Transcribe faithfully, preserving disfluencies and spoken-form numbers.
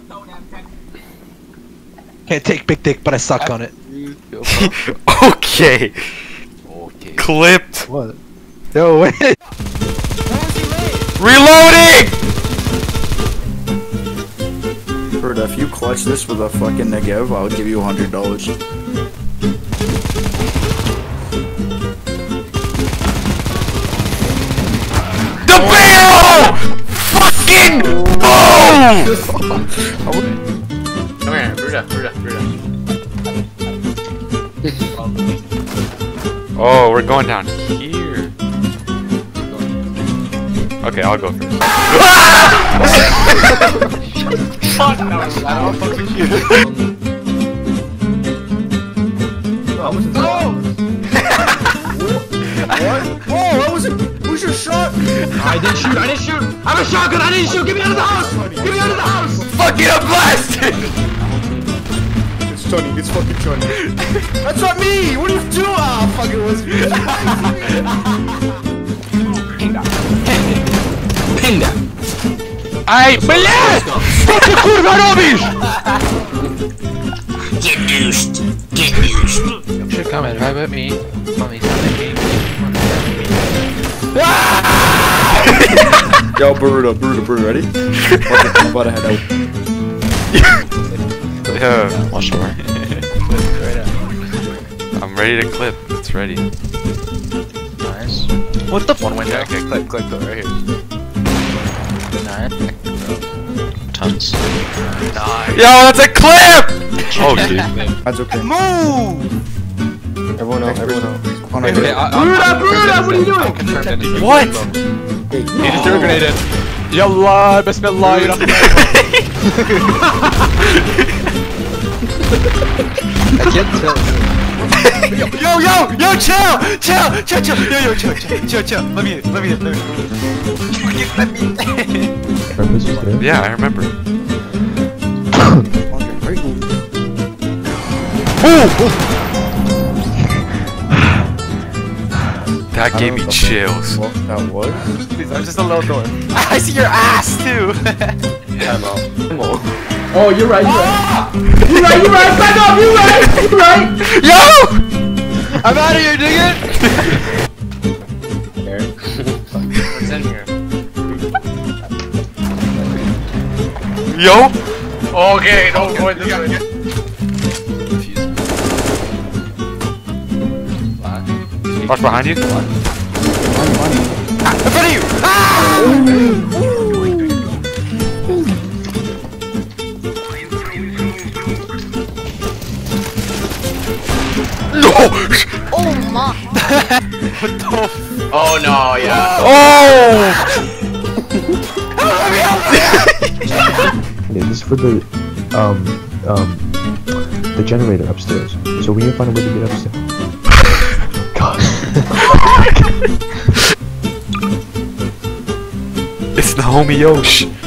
Can't take big dick, but I suck on it. Okay. Okay. Clipped. What? No way. Reloading! Bird, if you clutch this with a fucking Negev, I'll give you a hundred dollars. The barrel! Fucking boom! Come here, Bruda, Bruda, Bruda. Oh, we're going down here. Okay, I'll go first. Fuck no, I don't fuck with you. Oh, what's this? Oh! What? Whoa, that was a... Who's your shot? I didn't shoot, I didn't shoot! I have a shotgun, I didn't shoot! Get me out of the house! Get me out of the house! Fuck it, I'm blasted! It's Johnny, it's fucking Johnny. That's not me! What are you doing? Ah, oh, fuck, it was me. Pinda. Pinda. Aj, blядь! Что ты, kurwa, robisz? Get used. Get used. Should come and vibe at me. Mommy, come at me. Yo, Burrito, Burrito, Burrito, ready? Okay, I'm about to head out. Yeah. Watch the door. I'm ready to clip. It's ready. Nice. What the one window? Okay, click, click, click, right here. Nice. Tons. Nice. Yo, that's a clip! Oh, dude. That's okay. Move! Everyone else, everyone else. Oh, no, Hey, hey, I- I'm- Bruda, I'm Bruda, confirmed what are you innocent. doing? I'm confirmed innocent. What? Hey, He just threw a grenade in. Yallah, bismillah, you're not I can't tell. Yo, yo, yo, chill! Chill! Chill, chill! Yo, yo, chill, chill, chill, chill. Let me in, let me in, let me in. Let me in. Yeah, I remember. That gave me chills. What that was? Please, I'm just a little door. I see your ass, too! Oh, you're right, you're right. You're right, you're right, back up, you're right, you're right. Yo! I'm out of here, dig it! What's in here? Yo! Okay, don't go in this way. Watch behind you. In front of you! Ah! No! Oh my! What the f- Oh no, yeah. Oh! Yeah, this is for the um um the generator upstairs. So we need to find a way to get upstairs. God. It's the homie Yosh.